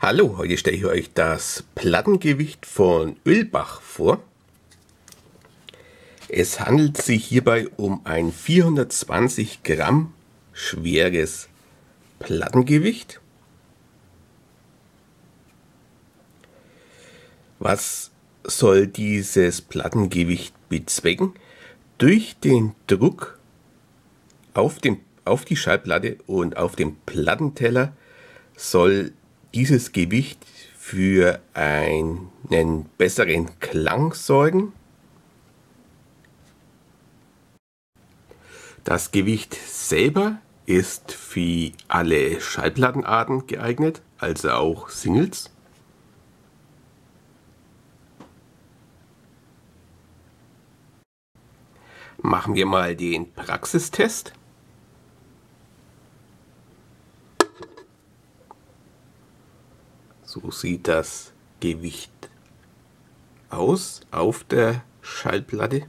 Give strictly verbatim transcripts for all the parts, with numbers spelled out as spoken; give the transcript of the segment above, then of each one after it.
Hallo, heute stelle ich euch das Plattengewicht von Ölbach vor. Es handelt sich hierbei um ein vierhundertzwanzig Gramm schweres Plattengewicht. Was soll dieses Plattengewicht bezwecken? Durch den Druck auf, den, auf die Schallplatte und auf dem Plattenteller soll dieses Gewicht für einen besseren Klang sorgen. Das Gewicht selber ist für alle Schallplattenarten geeignet, also auch Singles. Machen wir mal den Praxistest. So sieht das Gewicht aus auf der Schallplatte.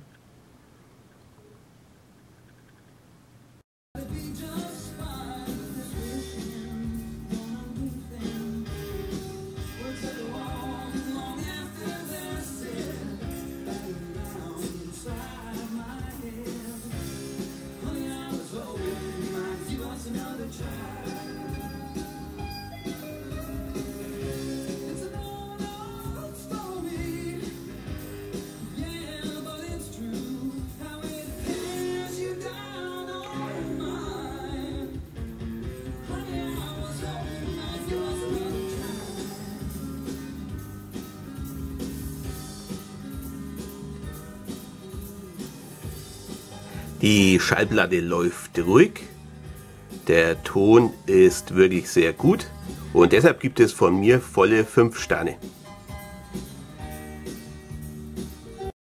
Die Schallplatte läuft ruhig, der Ton ist wirklich sehr gut und deshalb gibt es von mir volle fünf Sterne.